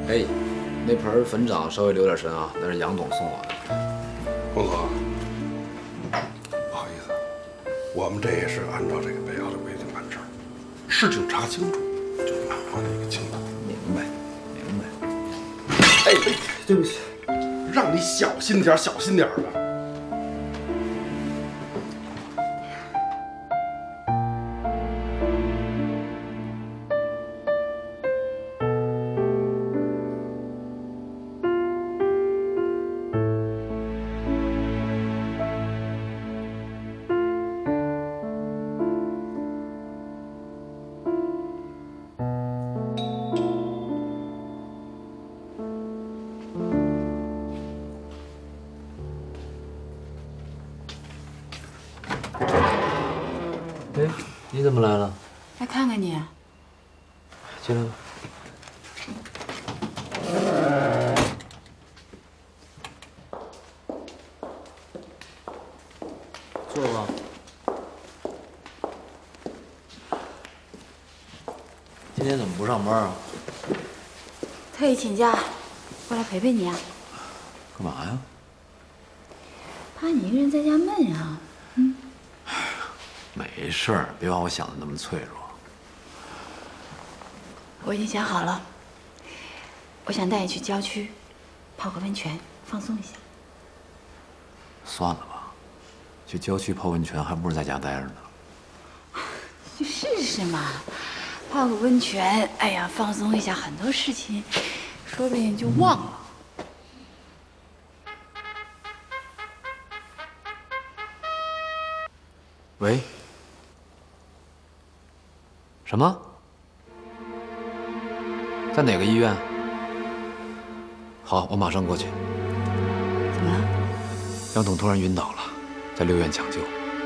哎，那盆粉掌稍微留点神啊，那是杨董送我的。 洪哥，不好意思，我们这也是按照这个北窑的规定办事儿，事情查清楚就拿回来一个清白。 明白，明白。 哎，对不起，让你小心点儿，小心点儿的。 哎，你怎么来了？ 来看看你。 进来吧。坐吧。今天怎么不上班啊？ 特意请假，过来陪陪你啊。 干嘛呀？ 怕你一个人在家闷呀。嗯。 没事儿，别把我想的那么脆弱。 我已经想好了，我想带你去郊区，泡个温泉，放松一下。 算了吧，去郊区泡温泉还不如在家待着呢。 去试试嘛，泡个温泉，哎呀，放松一下，很多事情说不定就忘了。 喂？什么？在哪个医院？好，我马上过去。 怎么了？ 杨董突然晕倒了，在6院抢救。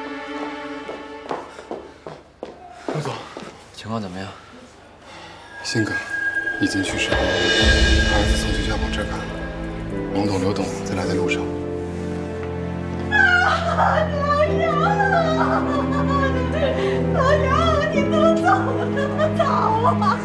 陆总， 情况怎么样？ 鑫哥已经去世了，儿子送去交保车赶了。王董、刘董在来的路上。 老杨，你怎么走的那么早啊？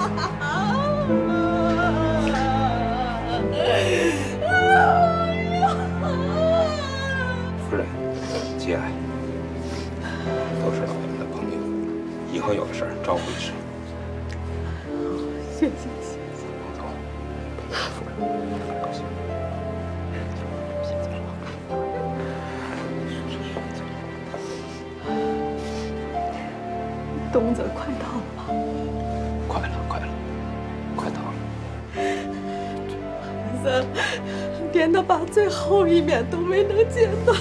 夫人，节哀，都是老爷们的朋友，以后有的事儿招呼一声。 谢谢。 王总，夫人，高兴。 东子快到了吗？ 快到了。 儿子，连他爸最后一面都没能见到。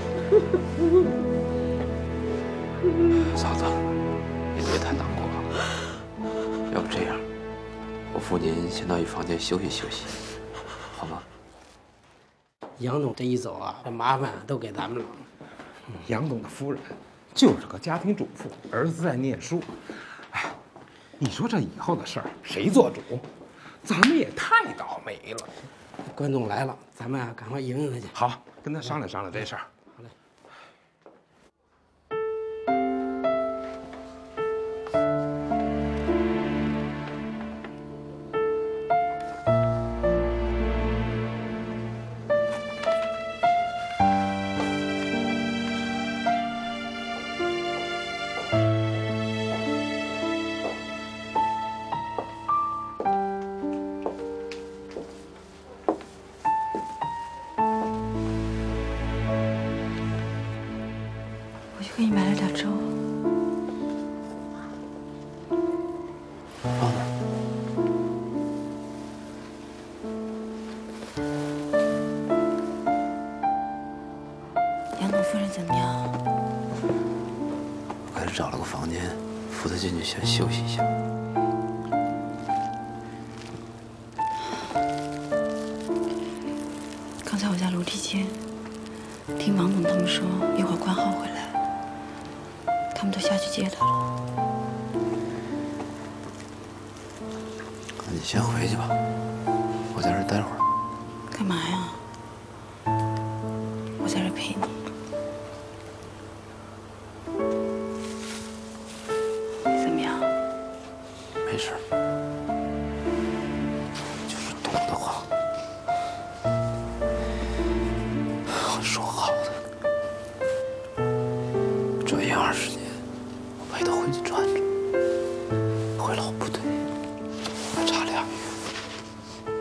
嫂子，你别太难过了。要不这样，我扶您先到一房间休息休息，好吗？ 杨总这一走啊，这麻烦都给咱们了。 杨董的夫人就是个家庭主妇，儿子在念书。哎，你说这以后的事儿谁做主？咱们也太倒霉了。 关总来了，咱们啊赶快迎迎他去。 好，跟他商量商量这事儿。 好嘞。 我去给你买了点粥。 放那儿。 杨董夫人怎么样？ 我给他找了个房间，扶他进去先休息一下。 刚才我在楼梯间听王总他们说，一会儿关浩回来，他们都下去接他了。 那你先回去吧，我在这儿待会儿。 干嘛呀？我在这儿陪你。怎么样？ 没事，就是肚子出去转转，回老部队还差2月。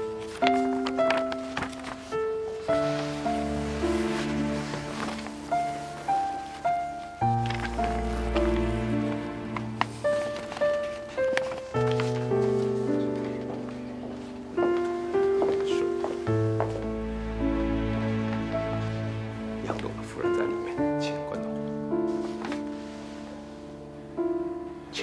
杨董的夫人在里面，请关灯。请。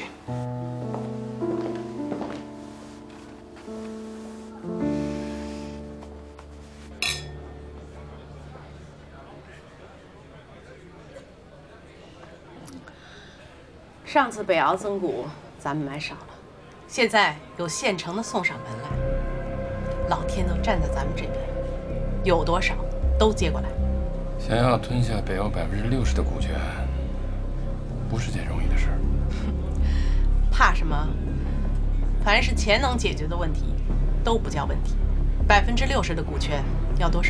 上次北窑增谷咱们买少了，现在有现成的送上门来，老天都站在咱们这边，有多少都接过来。 想要吞下北窑60%的股权，不是件容易的事儿。 怕什么？凡是钱能解决的问题，都不叫问题。60%的股权要多少？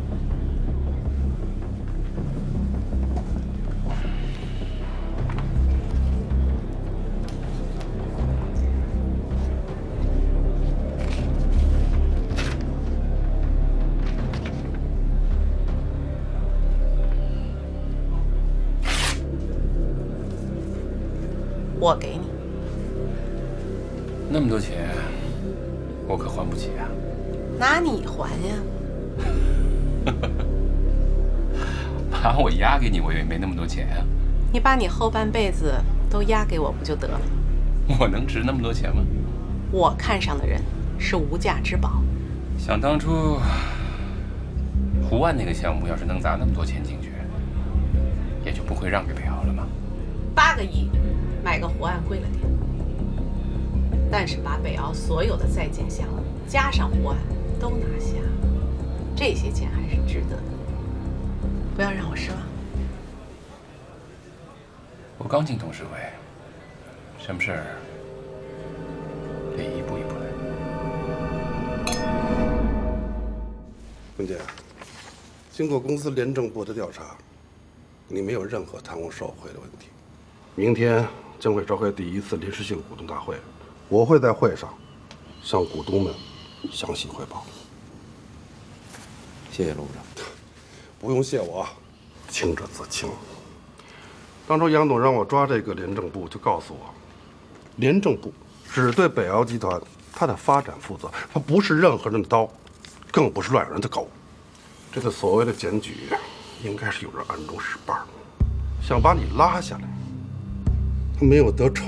我给你。 那么多钱，我可还不起啊！ 拿你还呀？ 拿我押给你，我也没那么多钱啊。 你把你后半辈子都押给我不就得了？ 我能值那么多钱吗？ 我看上的人是无价之宝。 想当初，湖岸那个项目要是能砸那么多钱进去，也就不会让给北窑了吗 ？8个亿买个湖岸贵了点，但是把北窑所有的在建项目加上湖岸都拿下，这些钱还是值得的。不要让我失望。 我刚进董事会，什么事儿得一步一步来。 文杰，经过公司廉政部的调查，你没有任何贪污受贿的问题。明天将会召开第1次临时性股东大会，我会在会上向股东们详细汇报。 谢谢陆部长。 不用谢我，清者自清。当初杨董让我抓这个廉政部，就告诉我，廉政部只对北窑集团它的发展负责，它不是任何人的刀，更不是乱人的狗。这个所谓的检举，应该是有人暗中使绊，想把你拉下来。他没有得逞，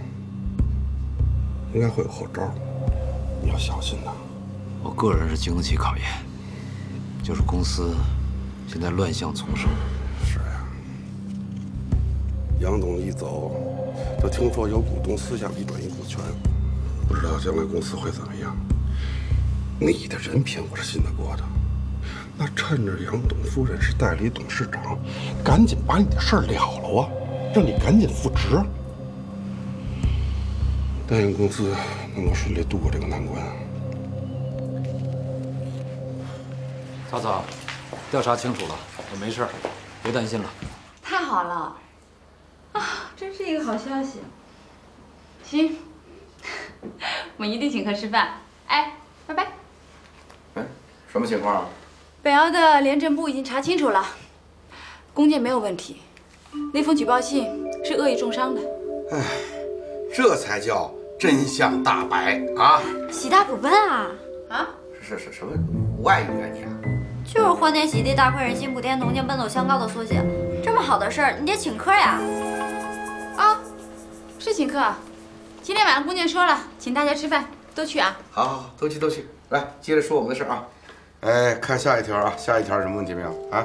应该会有后招，你要小心呐。 我个人是经得起考验，就是公司现在乱象丛生。 是呀，杨董一走，就听说有股东私下里转移股权，不知道将来公司会怎么样。你的人品我是信得过的，那趁着杨董夫人是代理董事长，赶紧把你的事儿了了啊！让你赶紧复职，但愿公司能够顺利度过这个难关。 曹操，调查清楚了，我没事，别担心了。 太好了，啊，真是一个好消息。行，我一定请客吃饭。哎，拜拜。 哎，什么情况啊？ 北窑的廉政部已经查清楚了，弓箭没有问题。那封举报信是恶意重伤的。 哎，这才叫真相大白啊！ 喜大普奔啊！ 啊？ 是什么外语啊你啊？ 就是欢天喜地大快人心普天同庆奔走相告的缩写。这么好的事儿，你得请客呀！ 啊，是请客。今天晚上弓箭说了，请大家吃饭，都去啊！ 好，都去。来，接着说我们的事儿啊。哎，看下一条啊，下一条什么问题没有啊？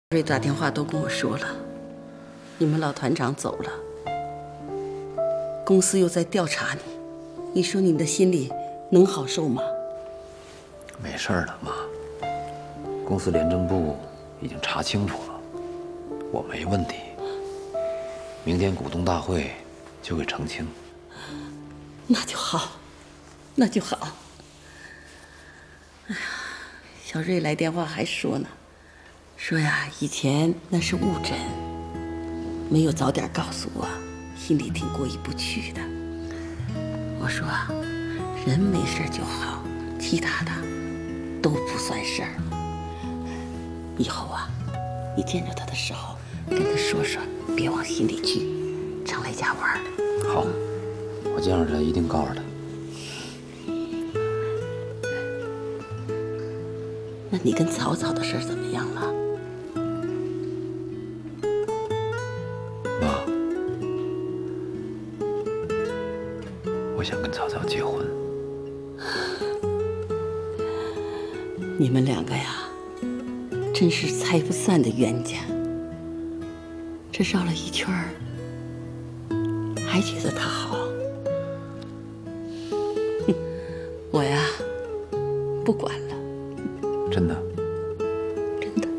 瑞打电话都跟我说了，你们老团长走了，公司又在调查你，你说你的心里能好受吗？ 没事的，妈。公司廉政部已经查清楚了，我没问题。明天股东大会就会澄清。 那就好，那就好。哎呀，小瑞来电话还说呢，说呀，以前那是误诊，没有早点告诉我，心里挺过意不去的。我说啊，人没事就好，其他的都不算事儿。以后啊，你见着他的时候，跟他说说，别往心里去，常来家玩。 好，我见着他一定告诉他。 那你跟曹操的事儿怎么样了？ 妈，我想跟曹操结婚。 你们两个呀，真是拆不散的冤家。这绕了一圈儿，还觉得他好。我呀，不管了。 真的？ 真的。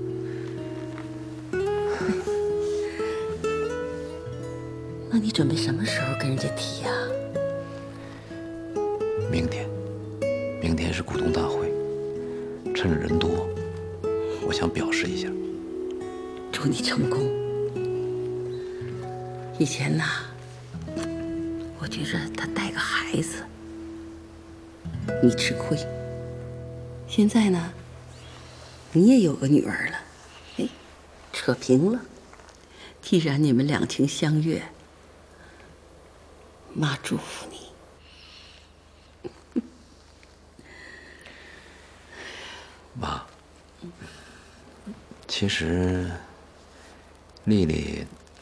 那你准备什么时候跟人家提呀？ 明天，明天是股东大会，趁着人多，我想表示一下。 祝你成功。以前呐，我觉着他带个孩子，你吃亏。现在呢，你也有个女儿了，哎，扯平了。既然你们两情相悦，妈祝福你。 妈，其实丽丽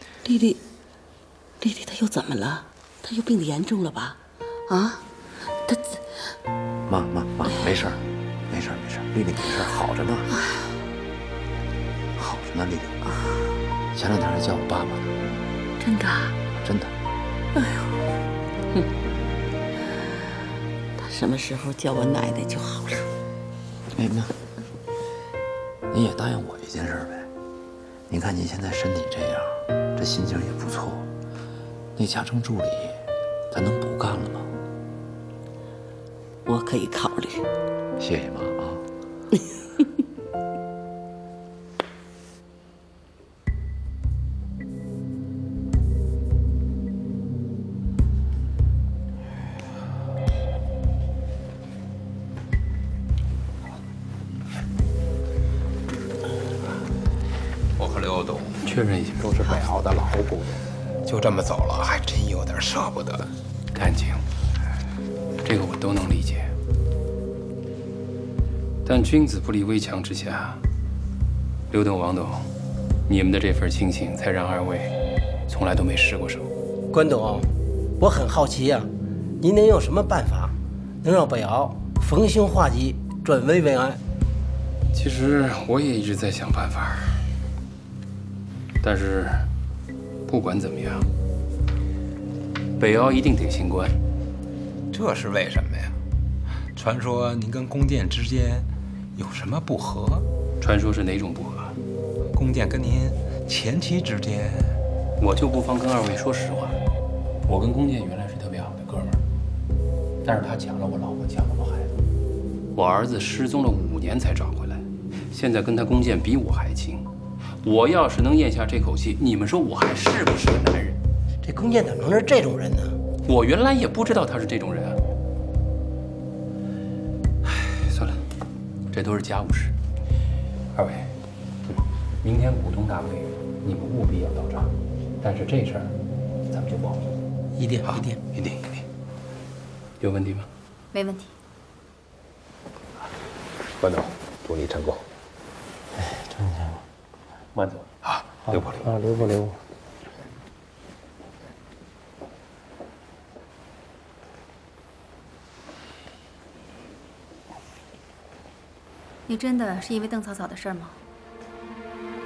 她又怎么了？她又病得严重了吧？啊？她…… 妈，没事儿，没事儿，丽丽没事儿，好着呢，好着呢，丽丽。前两天还叫我爸爸呢。 真的？ 真的。 哎呦，哼，她什么时候叫我奶奶就好了。 哎妈，您也答应我一件事呗。您看您现在身体这样，这心情也不错，那家政助理，咱能不干了吗？ 我可以考虑。 谢谢妈啊。 我和刘董确认一下，都是北澳的老股东， 就这么走了，还真有点舍不得。 感情，这个我都能理解。但君子不立危墙之下，刘董、王董，你们的这份亲情，才让二位从来都没失过手。 关董，我很好奇呀，您能有什么办法，能让北澳逢凶化吉，转危为安？ 其实我也一直在想办法，但是不管怎么样，北澳一定得新官。 这是为什么呀？传说您跟宫殿之间有什么不和？ 传说是哪种不和？ 宫殿跟您前妻之间， 我就不妨跟二位说实话，我跟宫殿原来是特别好的哥们儿，但是他抢了我老婆，抢了我孩子，我儿子失踪了5年才找回来，现在跟他宫殿比我还亲。我要是能咽下这口气，你们说我还是不是个男人？ 这宫殿怎么能是这种人呢？ 我原来也不知道他是这种人啊。唉，算了，这都是家务事。二位，明天股东大会，你们务必要到场。但是这事儿，咱们就保密。 一定。 有问题吗？ 没问题。 关总，祝你成功。 慢走啊，留步。 啊，留步。 你真的是因为邓草草的事儿吗？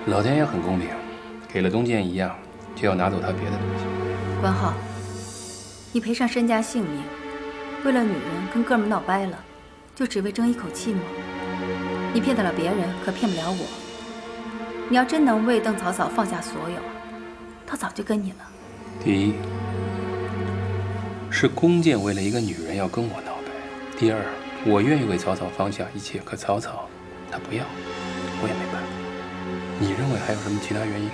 老天也很公平，给了东建一样，就要拿走他别的东西。 关浩，你赔上身家性命，为了女人跟哥们闹掰了，就只为争一口气吗？你骗得了别人，可骗不了我。你要真能为邓草草放下所有，她早就跟你了。 第一，是弓箭为了一个女人要跟我闹掰；第二，我愿意为草草放下一切，可草草她不要，我也没办法。你认为还有什么其他原因？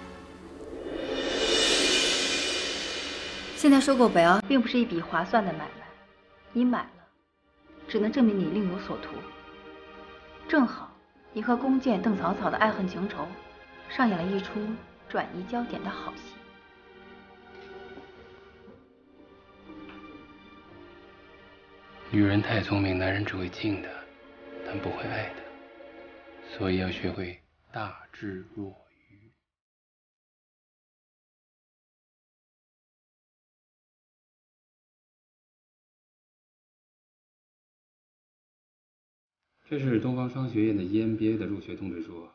现在收购北奥并不是一笔划算的买卖，你买了，只能证明你另有所图。正好，你和弓箭邓草草的爱恨情仇，上演了一出转移焦点的好戏。 女人太聪明，男人只会敬的，但不会爱的，所以要学会大智若愚。这是东方商学院的 EMBA 的入学通知书。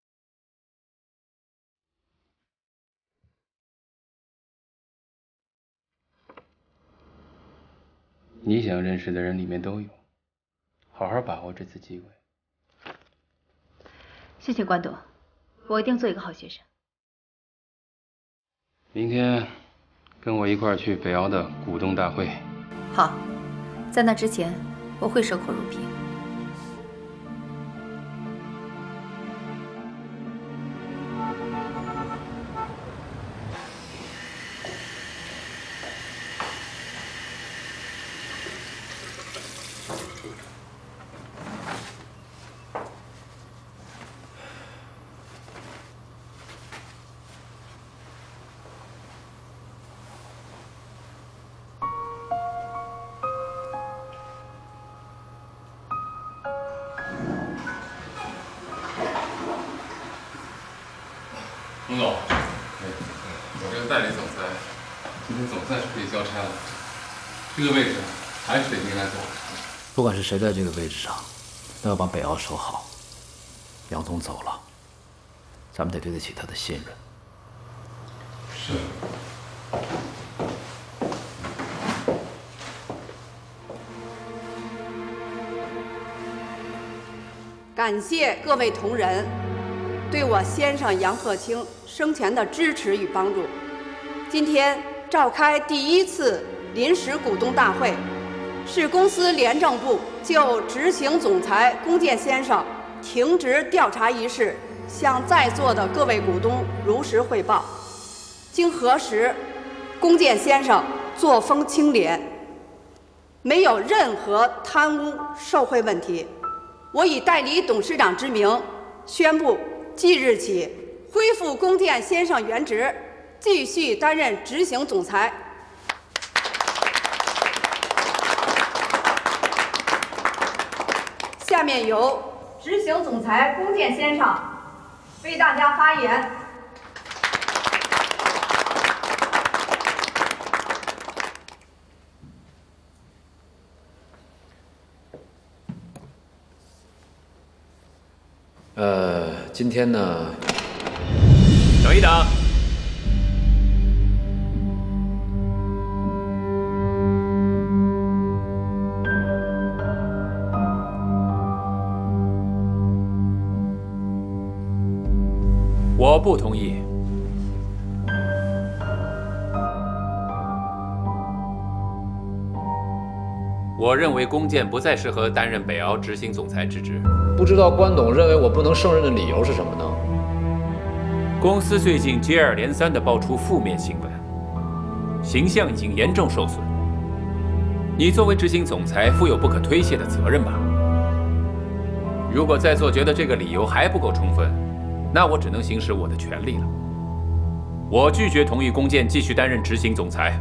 你想认识的人里面都有，好好把握这次机会。 谢谢关董，我一定做一个好学生。 明天跟我一块儿去北奥的股东大会。 好，在那之前，我会守口如瓶。 洪总，我这个代理总裁，今天总算是可以交差了。这个位置还是得您来做。 不管是谁在这个位置上，都要把北奥守好。杨总走了，咱们得对得起他的信任。 是。 感谢各位同仁对我先生杨鹤清生前的支持与帮助。今天召开第1次临时股东大会，是公司廉政部就执行总裁龚健先生停职调查一事向在座的各位股东如实汇报。经核实，龚健先生作风清廉，没有任何贪污受贿问题。我以代理董事长之名宣布，即日起恢复龚健先生原职，继续担任执行总裁。下面由执行总裁龚健先生为大家发言。 今天呢， 等一等，我不同意。我认为龚健不再适合担任北奥执行总裁之职。 不知道关董认为我不能胜任的理由是什么呢？ 公司最近接二连三地爆出负面新闻，形象已经严重受损。你作为执行总裁，负有不可推卸的责任吧？如果在座觉得这个理由还不够充分，那我只能行使我的权利了。我拒绝同意龚健继续担任执行总裁。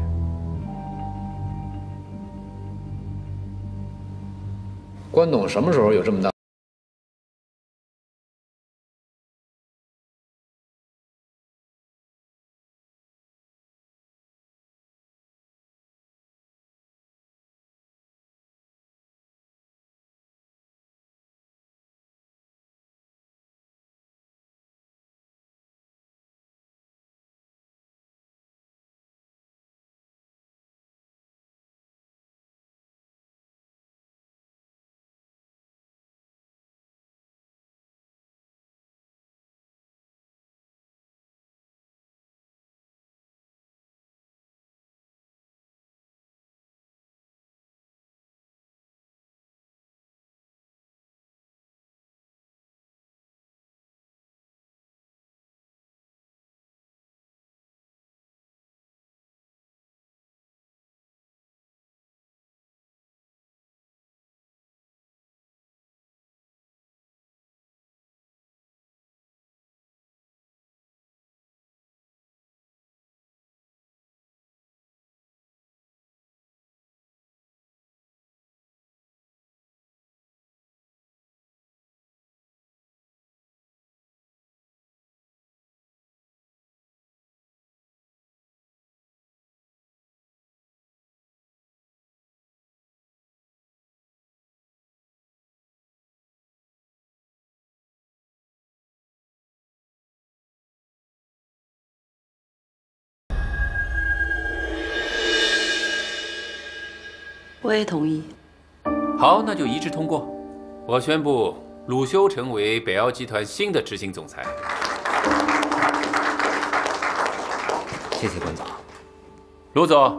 关董什么时候有这么大？ 我也同意。 好，那就一致通过。我宣布鲁修成为北奥集团新的执行总裁。 谢谢关总。 鲁总。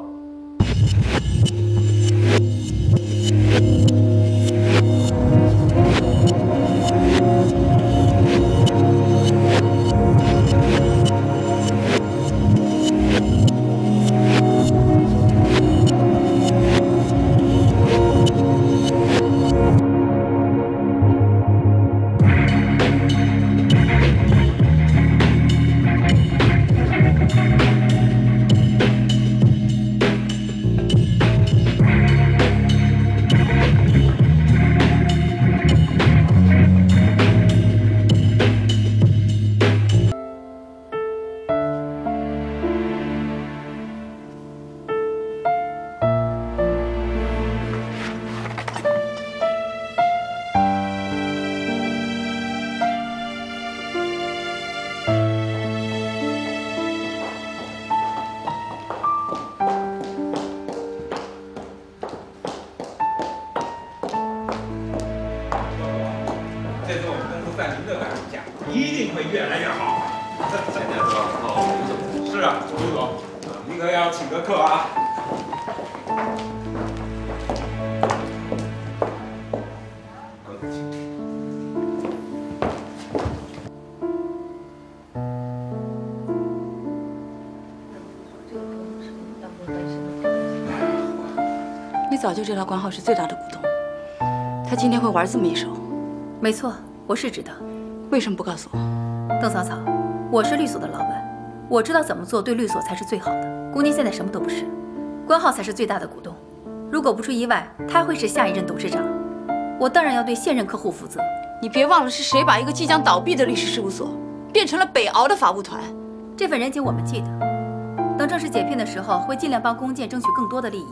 你早就知道关浩是最大的股东，他今天会玩这么一手。 没错，我是知道。 为什么不告诉我？ 邓草草，我是律所的老板，我知道怎么做对律所才是最好的。公鸡现在什么都不是，关浩才是最大的股东。如果不出意外，他会是下一任董事长。我当然要对现任客户负责。 你别忘了是谁把一个即将倒闭的律师事务所变成了北奥的法务团。 这份人情我们记得。等正式解聘的时候，会尽量帮弓箭争取更多的利益。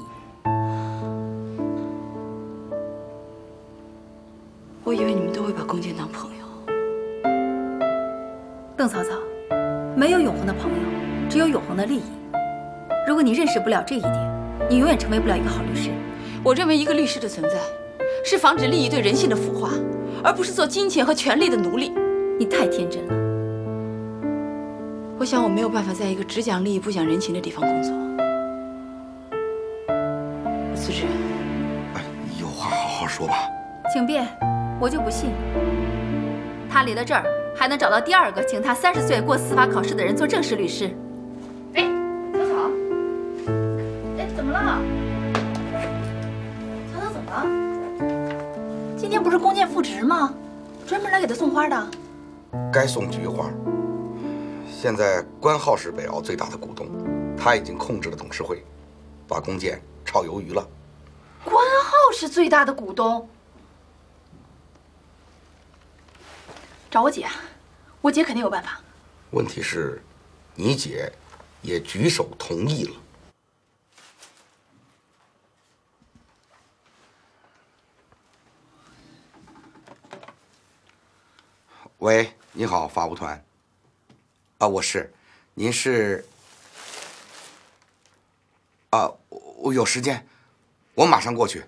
我以为你们都会把弓箭当朋友。 邓草草，没有永恒的朋友，只有永恒的利益。如果你认识不了这一点，你永远成为不了一个好律师。 我认为一个律师的存在，是防止利益对人性的腐化，而不是做金钱和权力的奴隶。 你太天真了。 我想我没有办法在一个只讲利益不讲人情的地方工作。我辞职。 哎，有话好好说吧。 请便。 我就不信，他离了这儿还能找到第二个请他30岁过司法考试的人做正式律师。哎，草草，哎，怎么了？草草怎么了？今天不是弓箭复职吗？专门来给他送花的。 该送菊花。现在关浩是北奥最大的股东，他已经控制了董事会，把弓箭炒鱿鱼了。 关浩是最大的股东。 找我姐，我姐肯定有办法。 问题是，你姐也举手同意了。喂，你好，法务团。啊，我是，您是？啊，我有时间，我马上过去。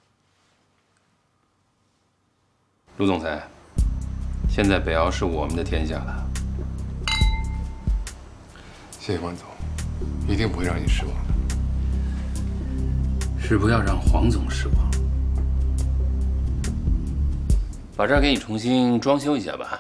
卢总裁。 现在北奥是我们的天下了。 谢谢关总，一定不会让你失望的。 是不要让黄总失望。把这儿给你重新装修一下吧。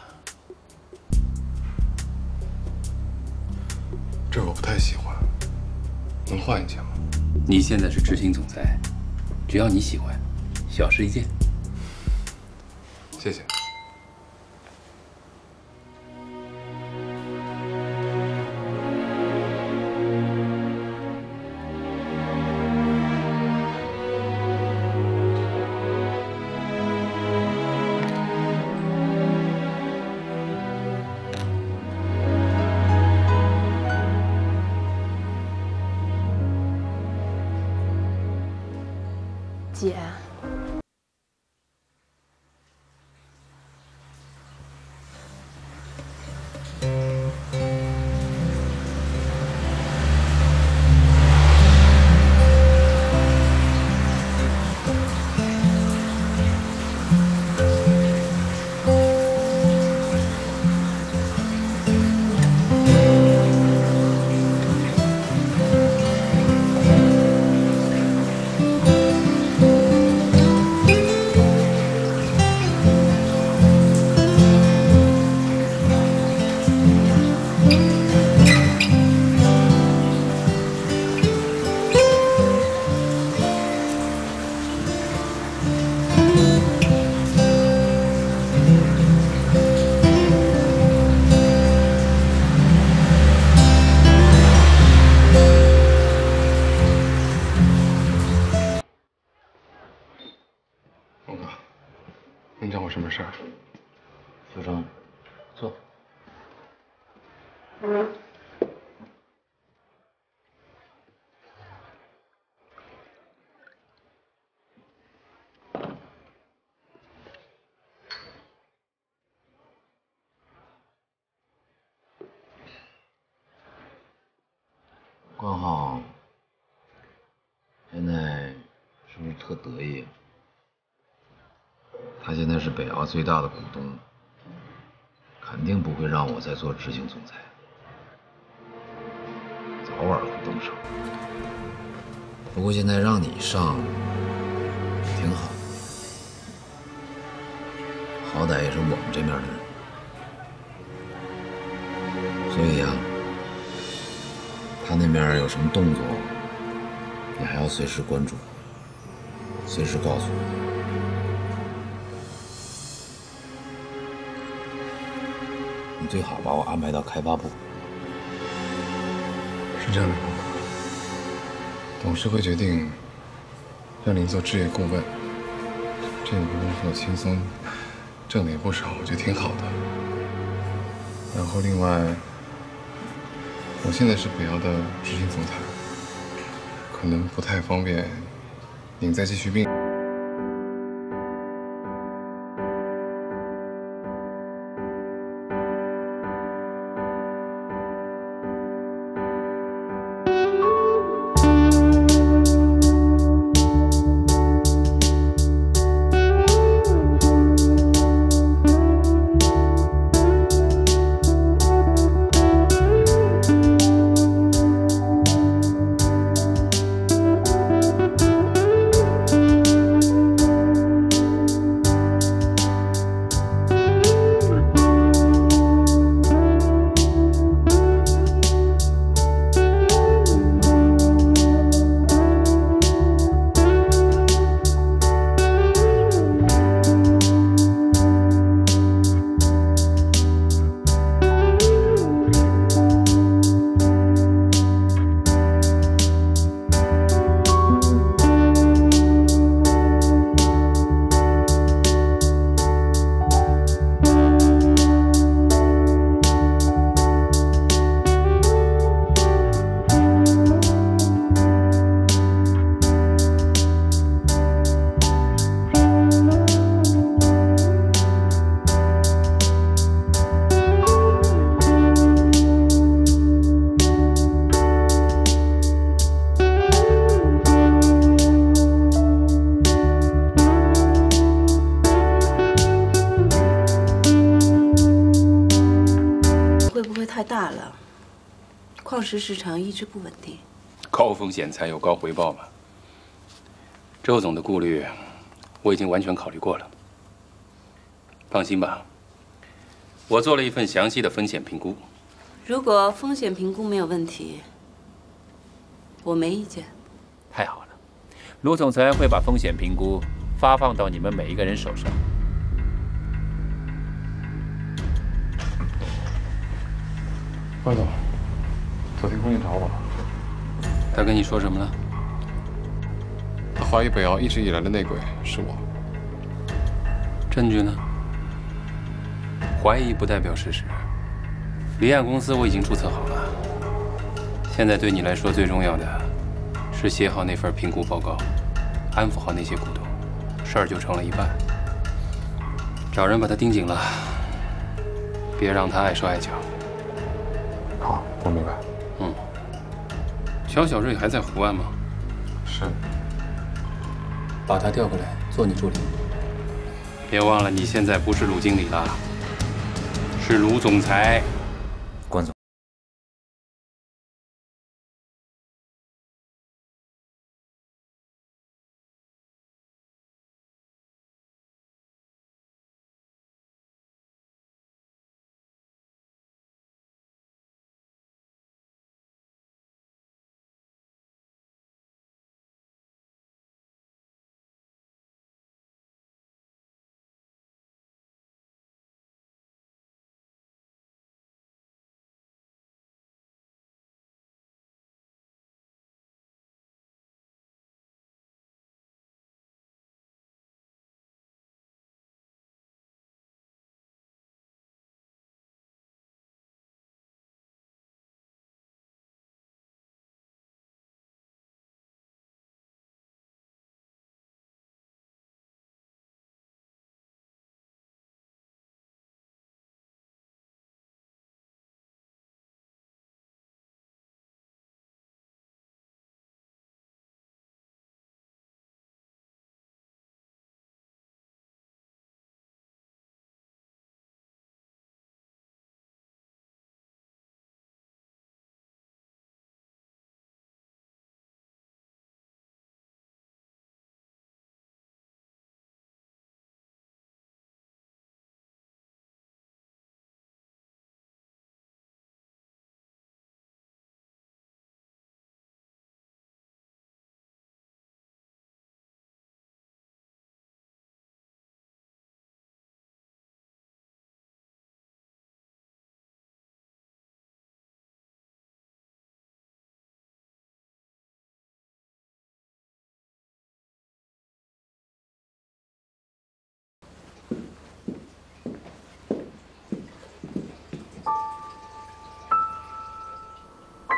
这我不太喜欢，能换一下吗？ 你现在是执行总裁，只要你喜欢，小事一件。 谢谢。 姐， 关浩现在是不是特得意啊？他现在是北奥最大的股东，肯定不会让我再做执行总裁，早晚会动手。不过现在让你上，挺好，好歹也是我们这面的人，所以呀，他那边有什么动作，你还要随时关注，随时告诉我。你最好把我安排到开发部。 是这样的，董事会决定让您做置业顾问，这个工作轻松，挣的也不少，我觉得挺好的。然后另外，我现在是北奥的执行总裁，可能不太方便您再继续并。 太大了，矿石市场一直不稳定。 高风险才有高回报嘛。周总的顾虑，我已经完全考虑过了。放心吧，我做了一份详细的风险评估。 如果风险评估没有问题，我没意见。 太好了，卢总裁会把风险评估发放到你们每一个人手上。 关总，昨天空姐找我了。 他跟你说什么了？ 他怀疑北奥一直以来的内鬼是我。 证据呢？怀疑不代表事实。离岸公司我已经注册好了，现在对你来说最重要的是写好那份评估报告，安抚好那些股东，事儿就成了一半。找人把他盯紧了，别让他碍手碍脚。 好，我明白。 乔小瑞还在湖岸吗？ 是。 把他调过来做你助理。 别忘了，你现在不是卢经理了，是卢总裁。 关总。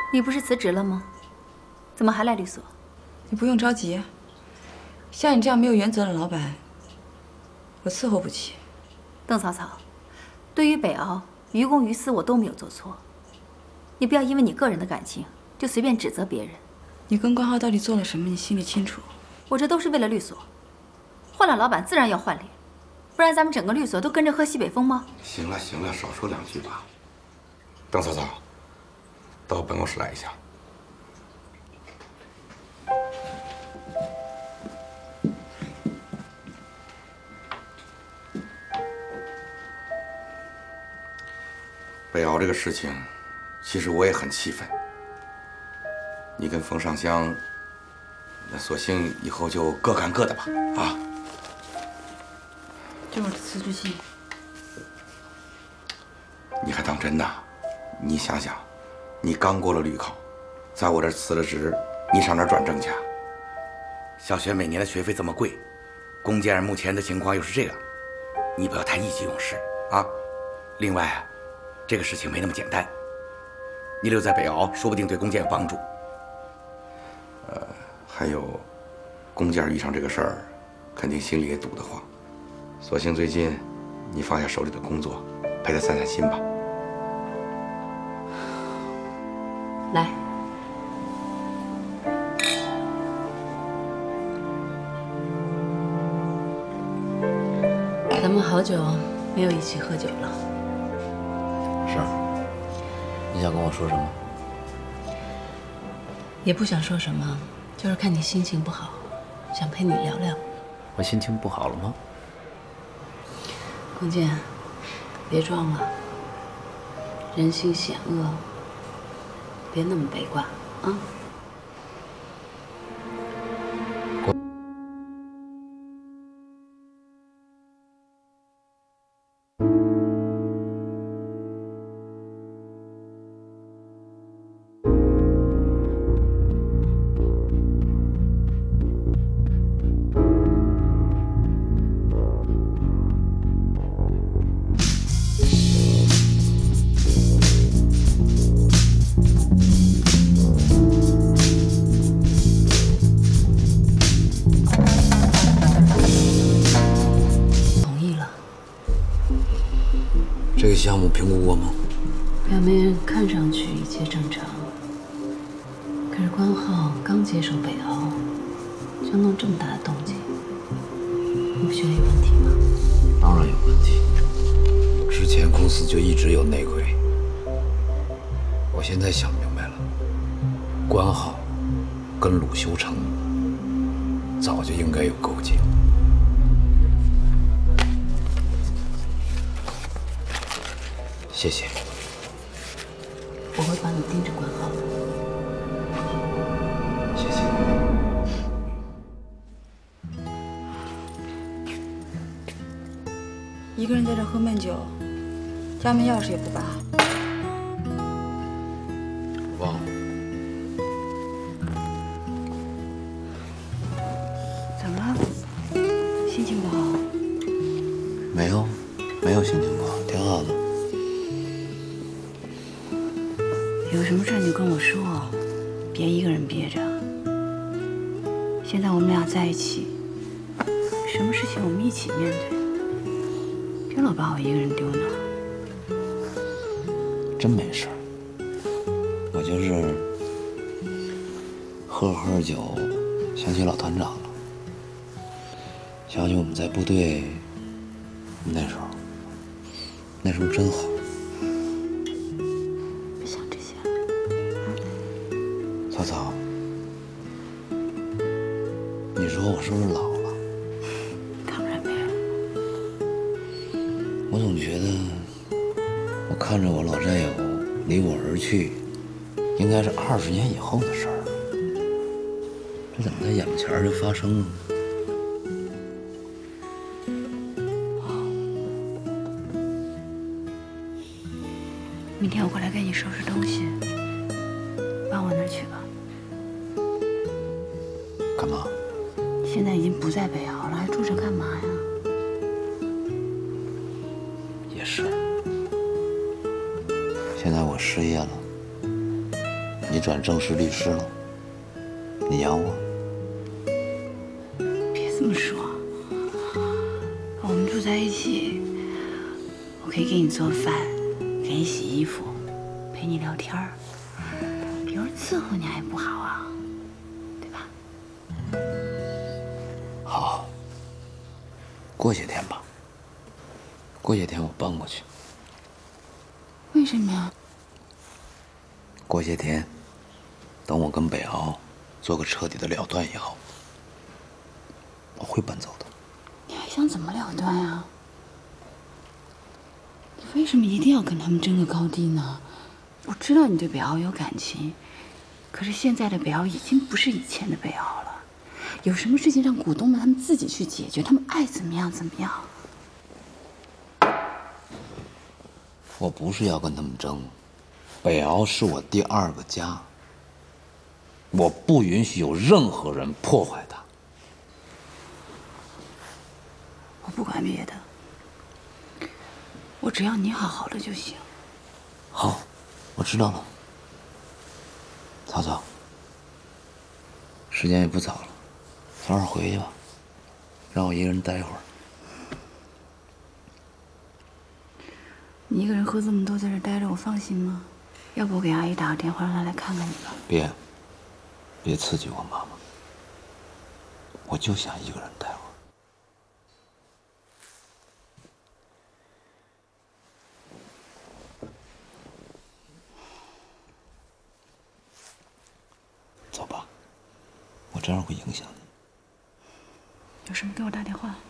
你不是辞职了吗？怎么还来律所？ 你不用着急，像你这样没有原则的老板，我伺候不起。 邓草草，对于北敖于公于私我都没有做错，你不要因为你个人的感情就随便指责别人。 你跟关浩到底做了什么？你心里清楚。 我这都是为了律所，换了老板自然要换脸，不然咱们整个律所都跟着喝西北风吗？ 行了行了，少说两句吧。邓草草，到办公室来一下。北敖这个事情，其实我也很气愤。你跟冯尚香，那索性以后就各干各的吧，啊！ 这我的辞职信。 你还当真呐？你想想，你刚过了律考，在我这儿辞了职，你上哪儿转正去啊？小学每年的学费这么贵，龚建目前的情况又是这样，你不要太意气用事啊！另外，这个事情没那么简单，你留在北敖，说不定对龚建有帮助。还有，龚建遇上这个事儿，肯定心里也堵得慌。索性最近，你放下手里的工作，陪他散散心吧。 来，咱们好久没有一起喝酒了。 是。你想跟我说什么？ 也不想说什么，就是看你心情不好，想陪你聊聊。 我心情不好了吗？ 龚建，别装了，人心险恶，别那么悲观啊。 这个项目评估过吗？ 表面看上去一切正常，可是关浩刚接手北敖，就弄这么大的动静，你不觉得有问题吗？ 当然有问题。之前公司就一直有内鬼。我现在想明白了，关浩跟鲁修成早就应该有勾结。谢谢。 我会帮你盯着关浩的。 谢谢。 一个人在这喝闷酒，家门钥匙也不拔。 忘了。 怎么了？心情不好？ 没有，没有心情不好，挺好的。 有什么事你跟我说，别一个人憋着。现在我们俩在一起，什么事情我们一起面对，别老把我一个人丢那儿。 真没事儿，我就是喝酒，想起老团长了，想起我们在部队那时候真好。曹操，你说我是不是老了？ 当然没有。 我总觉得，我看着我老战友离我而去，应该是20年以后的事儿，这怎么在眼前就发生了呢？ 明天我过来给你收拾东西，搬我那儿去吧。 干嘛？ 现在已经不在北敖了，还住着干嘛呀？ 也是。现在我失业了， 你转正式律师了，你养我？ 别这么说，我们住在一起，我可以给你做饭，给你洗衣服，陪你聊天儿，比如伺候你还不好啊，对吧？ 好，过些天吧。过些天我搬过去。 为什么呀？ 过些天，等我跟北敖做个彻底的了断以后，我会搬走的。 你还想怎么了断呀？你为什么一定要跟他们争个高低呢？我知道你对北敖有感情，可是现在的北敖已经不是以前的北敖了。有什么事情让股东们他们自己去解决，他们爱怎么样怎么样。 我不是要跟他们争，北敖是我第二个家，我不允许有任何人破坏它。 我不管别的，我只要你好好的就行。 好，我知道了。曹操，时间也不早了，早点回去吧，让我一个人待一会儿。 你一个人喝这么多，在这待着，我放心吗？要不我给阿姨打个电话，让她来看看你吧。 别刺激我妈妈，我就想一个人待会儿。走吧，我这样会影响你。 有什么给我打电话。